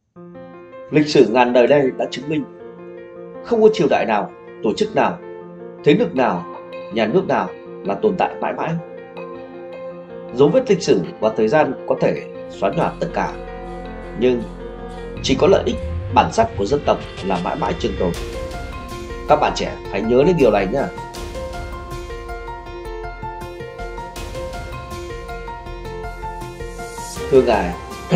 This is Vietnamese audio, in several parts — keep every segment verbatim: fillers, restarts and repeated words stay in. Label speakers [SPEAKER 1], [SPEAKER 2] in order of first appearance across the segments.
[SPEAKER 1] Lịch sử ngàn đời nay đã chứng minh không có triều đại nào, tổ chức nào, thế lực nào, nhà nước nào là tồn tại mãi mãi. Dấu vết lịch sử và thời gian có thể xóa nhòa tất cả, nhưng chỉ có lợi ích, bản sắc của dân tộc là mãi mãi trường tồn. Các bạn trẻ hãy nhớ đến điều này nhé. Thưa ngài,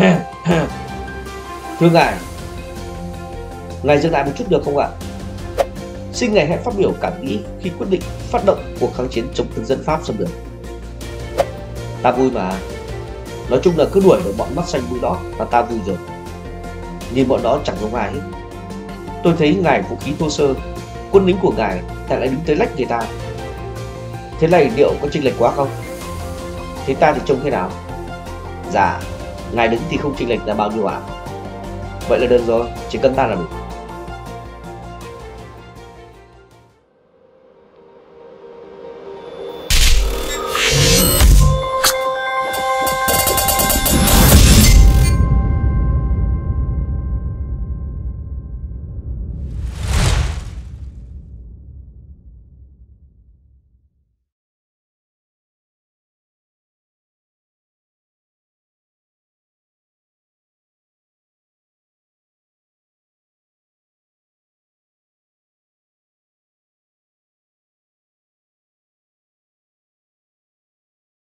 [SPEAKER 1] thưa ngài, ngài dừng lại một chút được không ạ? Xin ngài hãy phát biểu cảm nghĩ khi quyết định phát động cuộc kháng chiến chống thực dân Pháp xâm lược. Ta vui mà. Nói chung là cứ đuổi được bọn mắt xanh vui đó là ta vui rồi. Nhìn bọn đó chẳng giống ai hết. Tôi thấy ngài vũ khí thô sơ, quân lính của ngài tại lại đứng tới lách người ta. Thế này liệu có chênh lệch quá không? Thế ta thì trông thế nào? Dạ, ngài đứng thì không chênh lệch là bao nhiêu ạ? À? Vậy là được rồi, chỉ cần ta là đủ.